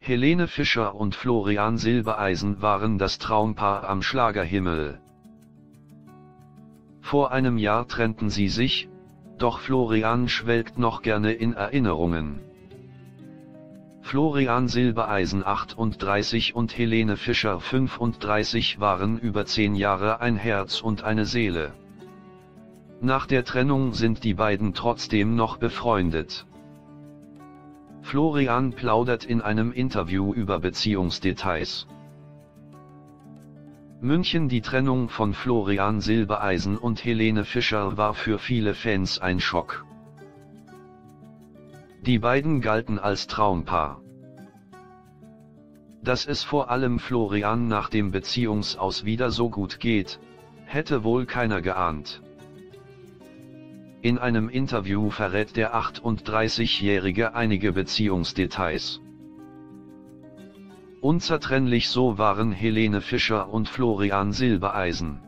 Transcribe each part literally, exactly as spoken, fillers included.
Helene Fischer und Florian Silbereisen waren das Traumpaar am Schlagerhimmel. Vor einem Jahr trennten sie sich, doch Florian schwelgt noch gerne in Erinnerungen. Florian Silbereisen achtunddreißig und Helene Fischer fünfunddreißig waren über zehn Jahre ein Herz und eine Seele. Nach der Trennung sind die beiden trotzdem noch befreundet. Florian plaudert in einem Interview über Beziehungsdetails. München. Die Trennung von Florian Silbereisen und Helene Fischer war für viele Fans ein Schock. Die beiden galten als Traumpaar. Dass es vor allem Florian nach dem Beziehungsaus wieder so gut geht, hätte wohl keiner geahnt. In einem Interview verrät der achtunddreißigjährige einige Beziehungsdetails. Unzertrennlich, so waren Helene Fischer und Florian Silbereisen.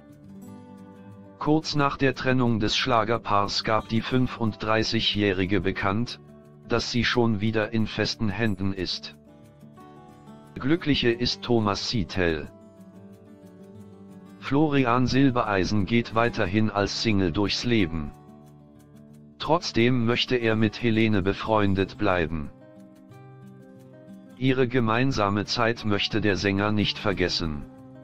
Kurz nach der Trennung des Schlagerpaars gab die fünfunddreißigjährige bekannt, dass sie schon wieder in festen Händen ist. Glückliche ist Thomas Siethel. Florian Silbereisen geht weiterhin als Single durchs Leben. Trotzdem möchte er mit Helene befreundet bleiben. Ihre gemeinsame Zeit möchte der Sänger nicht vergessen.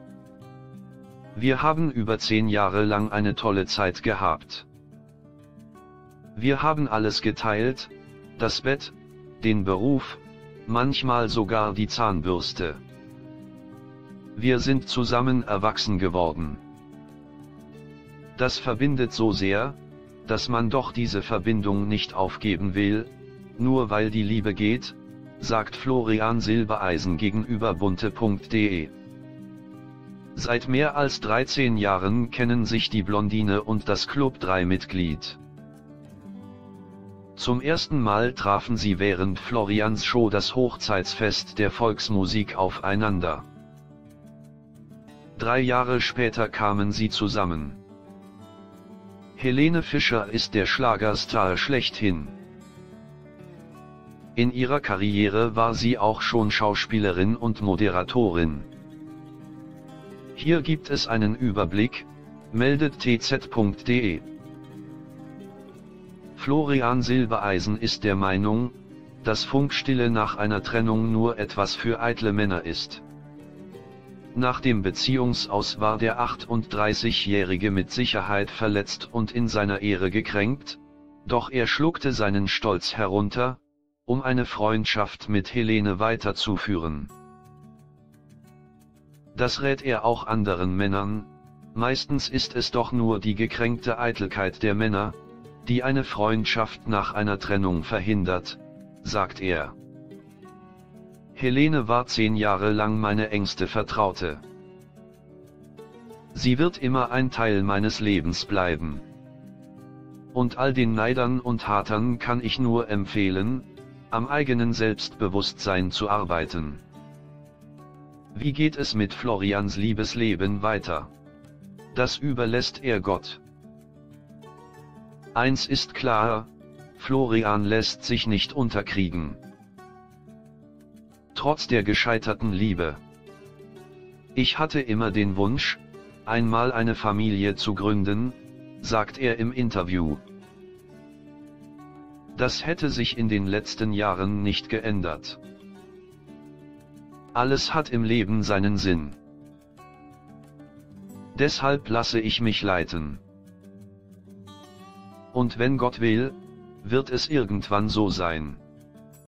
Wir haben über zehn Jahre lang eine tolle Zeit gehabt. Wir haben alles geteilt, das Bett, den Beruf, manchmal sogar die Zahnbürste. Wir sind zusammen erwachsen geworden. Das verbindet so sehr, dass man doch diese Verbindung nicht aufgeben will, nur weil die Liebe geht, sagt Florian Silbereisen gegenüber bunte punkt de. Seit mehr als dreizehn Jahren kennen sich die Blondine und das Club drei Mitglied. Zum ersten Mal trafen sie während Florians Show Das Hochzeitsfest der Volksmusik aufeinander. Drei Jahre später kamen sie zusammen. Helene Fischer ist der Schlagerstar schlechthin. In ihrer Karriere war sie auch schon Schauspielerin und Moderatorin. Hier gibt es einen Überblick, meldet t z punkt de. Florian Silbereisen ist der Meinung, dass Funkstille nach einer Trennung nur etwas für eitle Männer ist. Nach dem Beziehungsaus war der achtunddreißigjährige mit Sicherheit verletzt und in seiner Ehre gekränkt, doch er schluckte seinen Stolz herunter, um eine Freundschaft mit Helene weiterzuführen. Das rät er auch anderen Männern, meistens ist es doch nur die gekränkte Eitelkeit der Männer, die eine Freundschaft nach einer Trennung verhindert, sagt er. Helene war zehn Jahre lang meine engste Vertraute. Sie wird immer ein Teil meines Lebens bleiben. Und all den Neidern und Hatern kann ich nur empfehlen, am eigenen Selbstbewusstsein zu arbeiten. Wie geht es mit Florians Liebesleben weiter? Das überlässt er Gott. Eins ist klar, Florian lässt sich nicht unterkriegen. Trotz der gescheiterten Liebe. Ich hatte immer den Wunsch, einmal eine Familie zu gründen, sagt er im Interview. Das hätte sich in den letzten Jahren nicht geändert. Alles hat im Leben seinen Sinn. Deshalb lasse ich mich leiten. Und wenn Gott will, wird es irgendwann so sein.